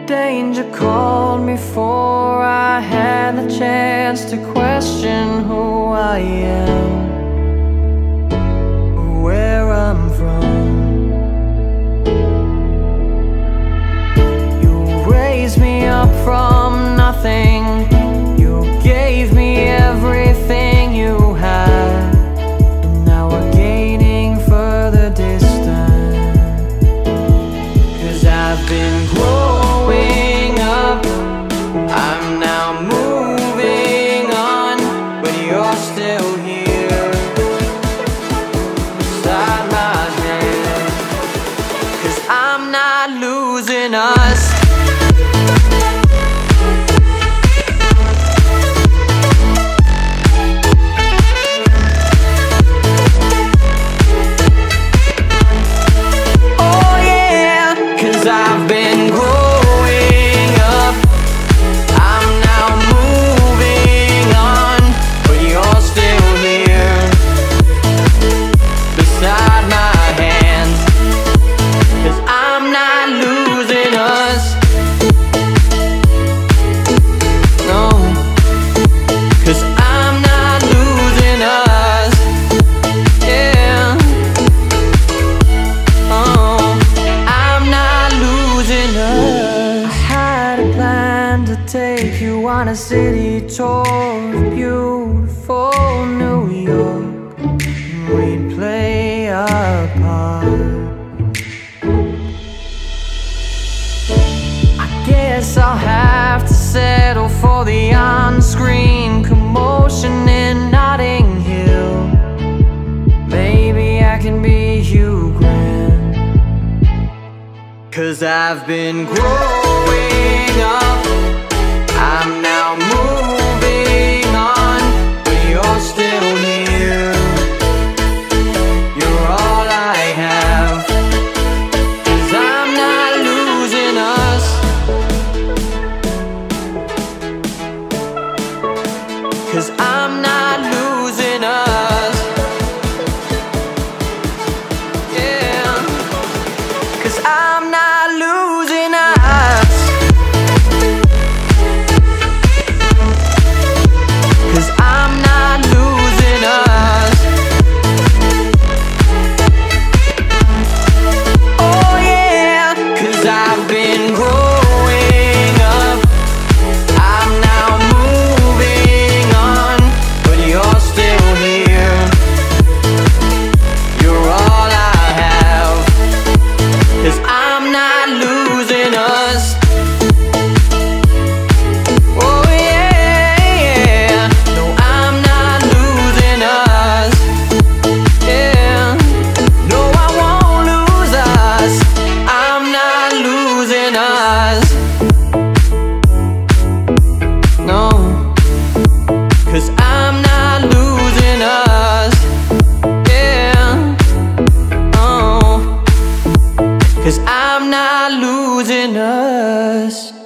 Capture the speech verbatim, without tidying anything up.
Danger called me before I had the chance to question who I am, where I'm from. You raised me up from nothing. You gave me everything you had, and now we're gaining further distance. 'Cause I've been growing up, I'm now moving on, but you're still here beside my hand. 'Cause I'm not losing us. I've been growing up, I'm now moving on, but you're still here beside my hand. 'Cause I'm not losing us. No, 'cause I'm not losing us. Yeah. Oh, I had a plan to take you on a city tour of beautiful New York, and we'd play our part. I guess I'll have to settle for the on-screen commotion in Notting Hill. Maybe I can be Hugh Grant. 'Cause I've been growing up, I'm now moving on, but you're still here. You're all I have. 'Cause I'm not losing us. 'Cause I'm not losing us. Yeah. 'Cause I'm not losing us. 'Cause I'm not losing us. Oh yeah, 'cause I've been growing up, I'm now moving on, but you're still here. You're all I have. 'Cause I'm not losing us. Oh yeah, yeah. No, I'm not losing us. Yeah. No, I won't lose us. I'm not losing us. No, 'cause I'm not losing us. Yeah. Oh, 'cause I'm not losing us.